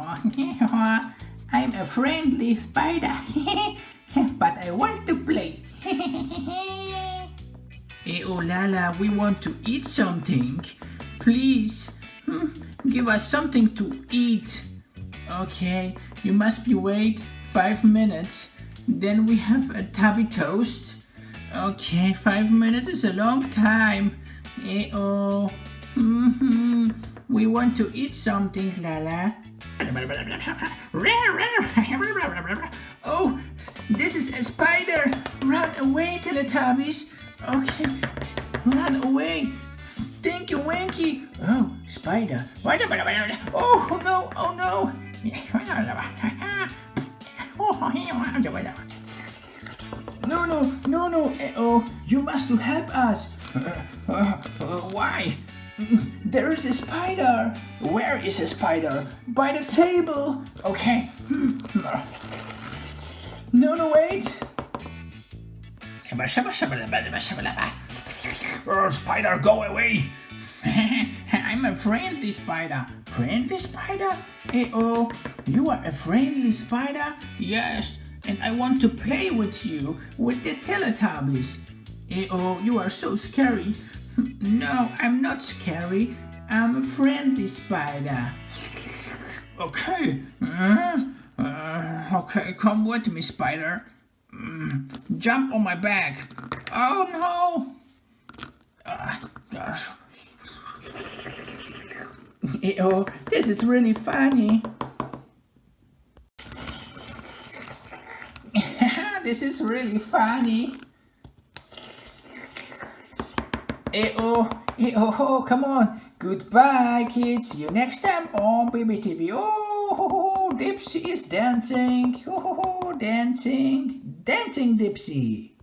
I'm a friendly spider, but I want to play. Oh Lala, we want to eat something. Please, give us something to eat. Okay, you must be wait 5 minutes. Then we have a tubby toast. Okay, 5 minutes is a long time. Oh, we want to eat something, Lala. Oh, this is a spider. Run away, Teletubbies. Okay, run away. Thank you, Winky. Oh, spider. Oh no, oh no. No. Oh, you must to help us. Why? There is a spider. Where is a spider? By the table. Okay. No, wait. Oh, spider, go away. I'm a friendly spider. Friendly spider? Oh, you are a friendly spider? Yes, and I want to play with you, with the Teletubbies. Oh, you are so scary. No, I'm not scary. I'm a friendly spider. Okay. Okay, come with me, spider. Jump on my back. Oh no. Oh, this is really funny. This is really funny. Oh, come on. Goodbye, kids. See you next time on Baby TV. Oh, Dipsy is dancing. Oh, dancing. Dancing, Dipsy.